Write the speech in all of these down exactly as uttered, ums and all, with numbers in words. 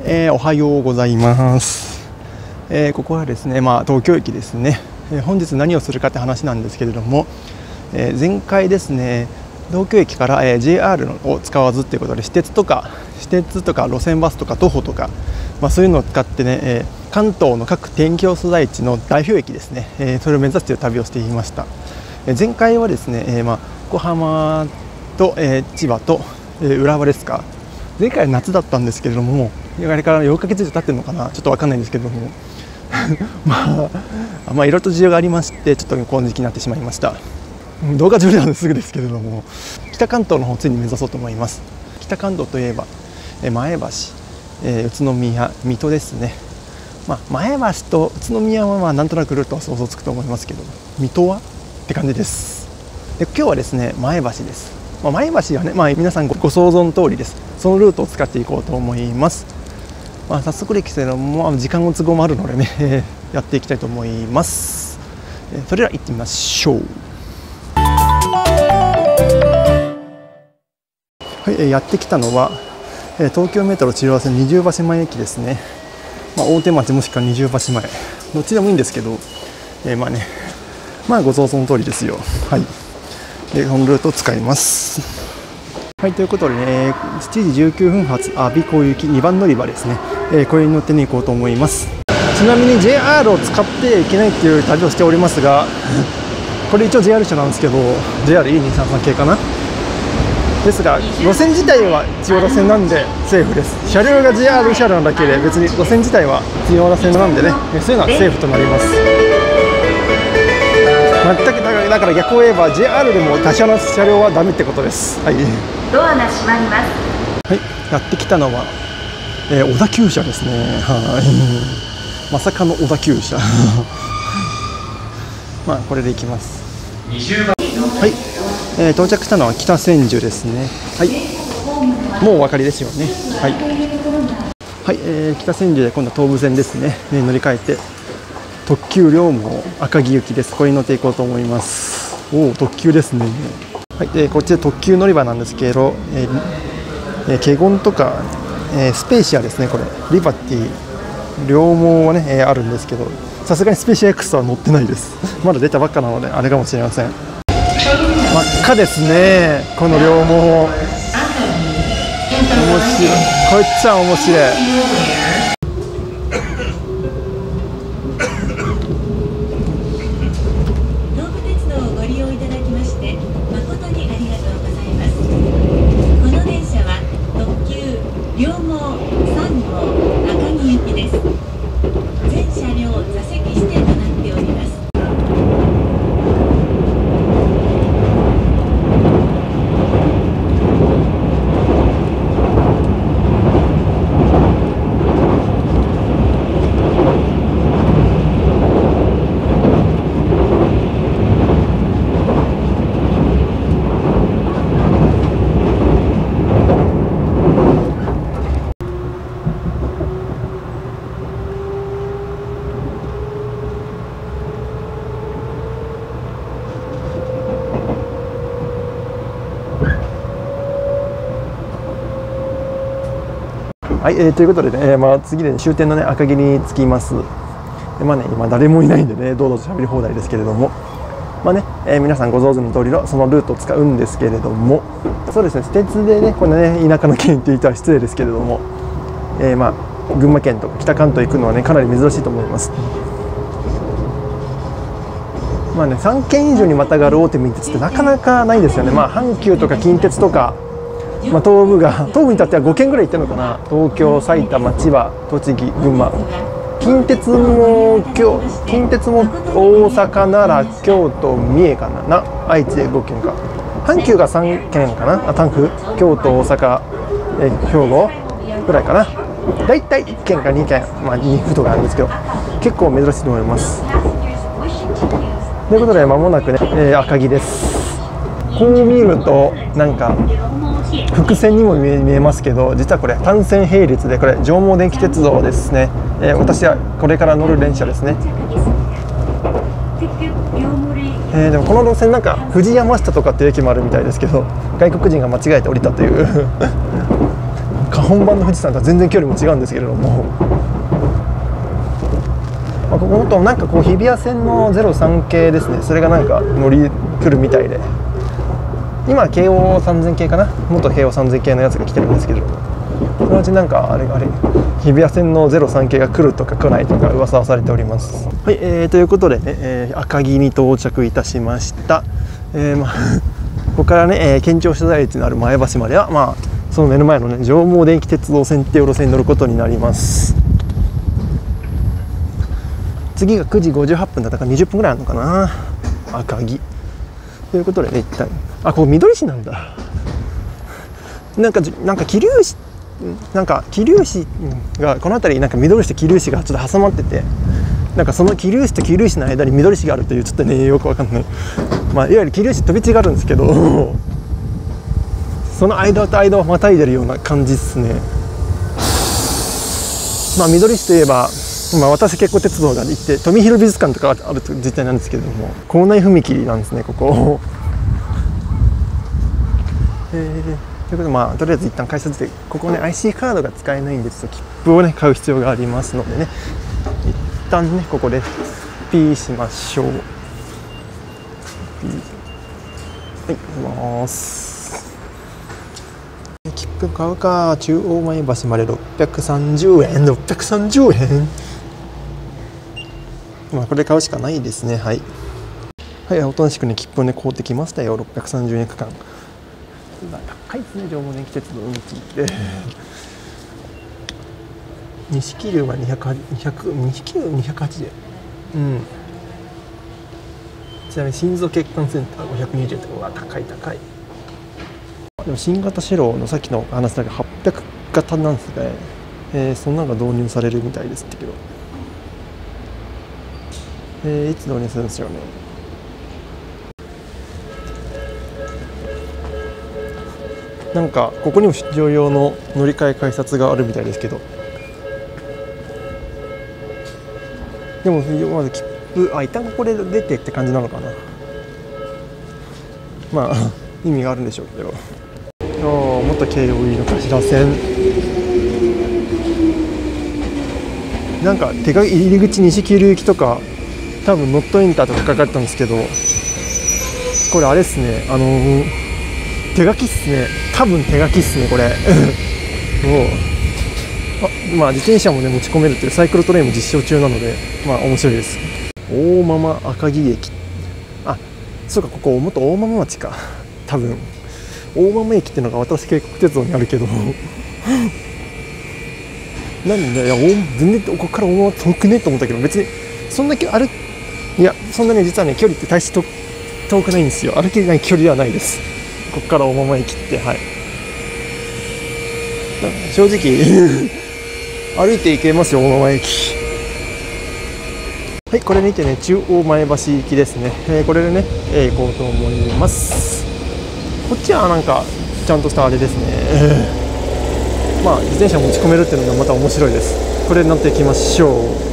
えー、おはようございます、えー、ここはですね、まあ、東京駅ですね、えー、本日何をするかって話なんですけれども、えー、前回ですね東京駅から、えー、ジェイアール を使わずということで私鉄とか私鉄とか路線バスとか徒歩とか、まあ、そういうのを使ってね、えー、関東の各天気所在地の代表駅ですね、えー、それを目指している旅をしていました。えー、前回はですね、えーまあ、横浜と、えー、千葉と、えー、浦和ですか。前回は夏だったんですけれども、あれからよんかげつ以上経ってるのかな、ちょっと分かんないんですけどもまあ、まあいろいろと事情がありまして、ちょっとこの時期になってしまいました。動画上ではすぐですけれども、北関東の方ついに目指そうと思います。北関東といえば前橋、えー、宇都宮、水戸ですね。まあ、前橋と宇都宮はまあなんとなくルートは想像つくと思いますけど、水戸はって感じです。で今日はですね前橋です。まあ、前橋はね、まあ、皆さん ご, ご想像の通りです。そのルートを使っていこうと思います。まあ、早速ですけれども時間の都合もあるのでね、えー、やっていきたいと思います。えー、それでは行ってみましょう。はい、えー、やってきたのは、えー、東京メトロ千代田線二重橋前駅ですね。まあ、大手町もしくは二重橋前どっちでもいいんですけど、えー、まあねまあご想像の通りですよ。はい、でこのルートを使います。はい、ということでね、しちじじゅうきゅうふん発阿鼻子行きにばん乗り場ですね、えー、これに乗ってね行こうと思います。ちなみに ジェイアール を使ってはいけないっていう旅をしておりますがこれ一応 ジェイアール 車なんですけど ジェイアールイーにさんさん 系かなですが、路線自体は千代田線なんでセーフです。車両が ジェイアール 車両なだけで別に路線自体は千代田線なんでね、そういうのはセーフとなります。全くだから逆を言えば ジェイアール でも他社の車両はダメってことです。はい、 ドアが閉まります。 はい、やってきたのは、えー、小田急車ですね。はい、まさかの小田急車まあこれで行きます。はい、えー、到着したのは北千住ですね。はい、もうお分かりですよね。はい、はい、えー、北千住で今度は東武線ですね、ね乗り換えて特急両毛赤城行きです。これに乗っていこうと思います。おお、特急ですね。はい、でこっちで特急乗り場なんですけど、えーえー、華厳とか、えー、スペーシアですね。これリバティ両毛はね、えー、あるんですけど、さすがにスペーシア X は乗ってないですまだ出たばっかなのであれかもしれません。真っ赤ですね、この両毛。面白い、こいつは面白い。はい、えー、ということでね、えーまあ、次で、ね、終点の、ね、赤城に着きます。でまあね、今誰もいないんでね、どうぞ喋り放題ですけれども、まあねえー、皆さんご存知の通りのそのルートを使うんですけれども、そうですね、私鉄でね、このね田舎の県って言ったら失礼ですけれども、えー、まあ群馬県とか北関東行くのはねかなり珍しいと思います。まあね、さんけん以上にまたがる大手民鉄ってなかなかないですよね。まあ阪急とか近鉄とか、まあ、東部が東部に至ってはごけんぐらい行ってるのかな。東京、埼玉、千葉、栃木、群馬、近鉄も京近鉄も大阪、奈良、京都、三重かな、な愛知でごけんか、阪急がさんけんかな、あタンク京都、大阪、え兵庫ぐらいかな。だいたいいっけんかにけん、まあにふとかあるんですけど、結構珍しいと思います。ということで間もなくね、えー、赤城です。こう見るとなんか伏線にも見え、見えますけど、実はこれ単線並列で、これ上毛電気鉄道ですね。えー、私はこれから乗る電車ですね。えー、でもこの路線なんか富士山下とかっていう駅もあるみたいですけど、外国人が間違えて降りたというか本番の富士山とは全然距離も違うんですけれども、まあ、ここもとなんかこう日比谷線のゼロさん系ですね。それがなんか乗り来るみたいで、今京王さんぜん系かな、元京王さんぜん系のやつが来てるんですけど、そのうちなんかあれあれ日比谷線のゼロさん系が来るとか来ないとか噂はされております。はい、えー、ということでね、えー、赤城に到着いたしました。えーまあ、ここからね、えー、県庁所在地のある前橋までは、まあ、その目の前のね上毛電気鉄道線っていう路線に乗ることになります。次がくじごじゅうはっぷんだったからにじゅっぷんぐらいあるのかな、赤城ということでね、一旦あここ緑市なんだ。なんかなんか桐生市なんか桐生市がこの辺りなんか緑市と桐生市がちょっと挟まってて、なんかその桐生市と桐生市の間に緑市があるというちょっとねよくわかんない、まあ、いわゆる桐生市飛び地があるんですけどその間と間をまたいでるような感じですね。まあ緑市といえば、まあ、私結構鉄道が行って富広美術館とかあると実態なんですけれども、構内踏切なんですねここ。えーということで、まあ、とりあえず一旦改札でここね アイシー カードが使えないんですと切符をね買う必要がありますのでね、一旦ねここでピーしましょう。ピーはい行きます。切符買うか。中央前橋までろっぴゃくさんじゅうえんろっぴゃくさんじゅうえん、まあこれ買うしかないですね。はいはい、おとなしくね切符をね買うてきましたよ。ろっぴゃくさんじゅうえん区間高いですね、上毛電気鉄道運賃って西桐生はにひゃく、西桐生にひゃくはちじゅうえん、うん、ちなみに心臓血管センターごひゃくにじゅうえんとかは高い高い。でも新型シロのさっきの話だけはっぴゃく型なんですね、えー、そんなのが導入されるみたいですけど、えー、いつ導入するんですよね。なんかここにも出張用の乗り換え改札があるみたいですけど、でもまず切符あ一旦ここで出てって感じなのかな。まあ意味があるんでしょうけど、元京王井の頭線なんか手が入り口西桐生行きとか多分ノットエンターとか書かれたんですけど、これあれっすね、あのー、手書きっすね。多分手書きっすねこれもうあ、まあ、自転車もね持ち込めるっていうサイクルトレインも実証中なので、まあ面白いです。大間々赤城駅、あそうかここ元大間々町か多分。大間々駅っていうのが私渓谷鉄道にあるけどなんでいや全然ここから大間々遠くねと思ったけど、別にそんなあるいやそんなね実はね距離って大して遠くないんですよ。歩けない距離ではないです。ここから大間々駅って、はい、正直歩いて行けますよ大間々駅。はい、これにてね中央前橋行きですね、えー、これでね、えー、行こうと思います。こっちはなんかちゃんとしたあれですね、えー、まあ自転車持ち込めるっていうのがまた面白いです。これに乗っていきましょう。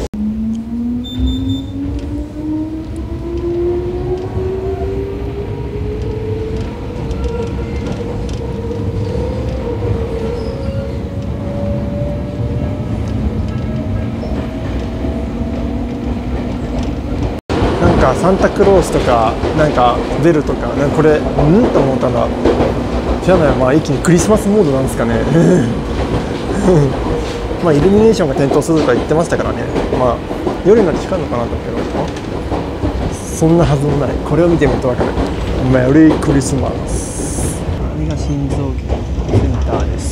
サンタクロースとかなんかベルとかなんかこれうんと思ったんだ。じゃあね、まあ一気にクリスマスモードなんですかねまあイルミネーションが点灯するとか言ってましたからね、まあ夜になって光るのかなと思ったけど、そんなはずもない。これを見てみると分かる。メリークリスマス。あれが心臓センターです。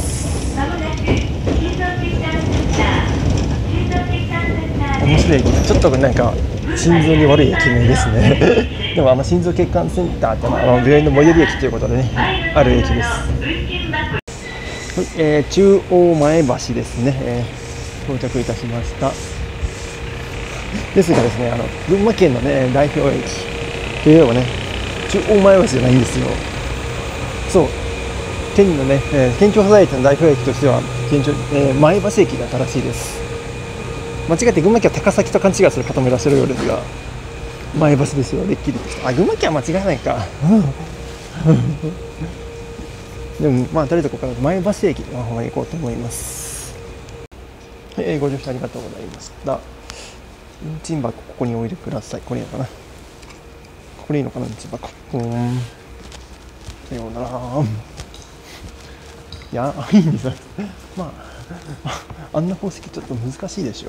面白い駅だ。ちょっとなんか心臓に悪い駅名ですねでもあの心臓血管センターってのはあの病院の最寄り駅ということでねある駅です。はい、えー、中央前橋ですね、えー、到着いたしました。ですがですね、あの群馬県のね代表駅といえばね中央前橋じゃないんですよ。そう県のね、えー、県庁所在地の代表駅としては県庁、えー、前橋駅が正しいです。間違って群馬県は高崎と勘違いする方もいらっしゃるようですが、前橋ですよ。れっきりとした。あ、群馬県は間違いないかでもまあとりあえずここから前橋駅の方に行こうと思います。はい、えー、ご乗車ありがとうございました。運賃箱ここに置いてください。これいいのかな、ここでいいのかな、運賃箱。うーん、さようなら。いや、いいんです。まああんな方式ちょっと難しいでしょ。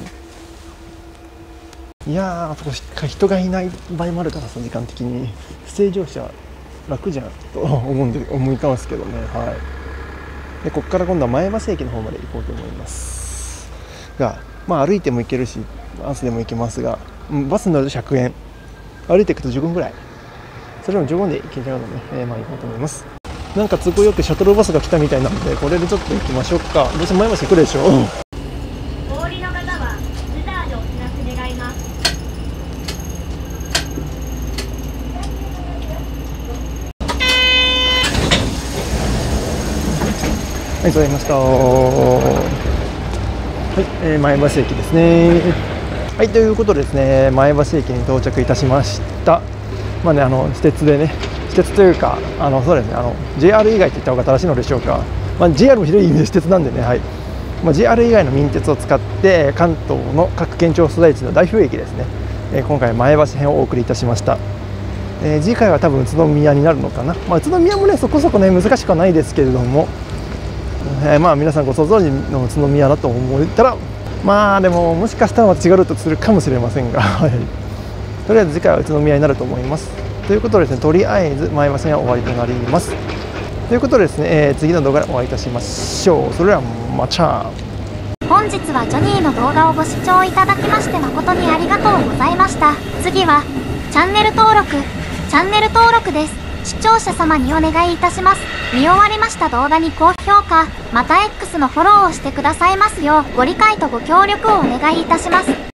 いやー、そこ人がいない場合もあるからさ、時間的に不正乗車楽じゃんと思うんで思いますけどね。はい。でここから今度は前橋駅の方まで行こうと思いますが、まあ歩いても行けるしバスでも行けますが、バスに乗るとひゃくえん、歩いていくとじゅうごふんぐらい、それでもじゅうごふんで行けちゃうので、えー、まあ行こうと思います。なんか都合よくシャトルバスが来たみたいなので、これでちょっと行きましょうか。どうせ前橋来るでしょ。 お降りの方はブザーでお知らせ願います。 はい、座りました。はい、えー、前橋駅ですね。はい、ということでですね、前橋駅に到着いたしました。まあね、あの私鉄でね、私鉄というか、あのそうですね、あの ジェイアール 以外と言った方が正しいのでしょうか。まあ、ジェイアール も広い意味で私鉄なんでね、はい。まあ、ジェイアール 以外の民鉄を使って関東の各県庁所在地の代表駅ですね、えー、今回前橋編をお送りいたしました。えー、次回は多分宇都宮になるのかな。まあ、宇都宮もねそこそこね難しくはないですけれども、えー、まあ皆さんご想像の宇都宮だと思ったら、まあでももしかしたらまた違うルートするかもしれませんが、はい、とりあえず次回は宇都宮になると思います。ということでですね、とりあえず前橋編は終わりとなります。ということでですね、えー、次の動画でお会いいたしましょう。それではまた。 本日はジョニーの動画をご視聴いただきまして誠にありがとうございました。次はチャンネル登録、チャンネル登録です。視聴者様にお願いいたします。見終わりました動画に高評価、また X のフォローをしてくださいますようご理解とご協力をお願いいたします。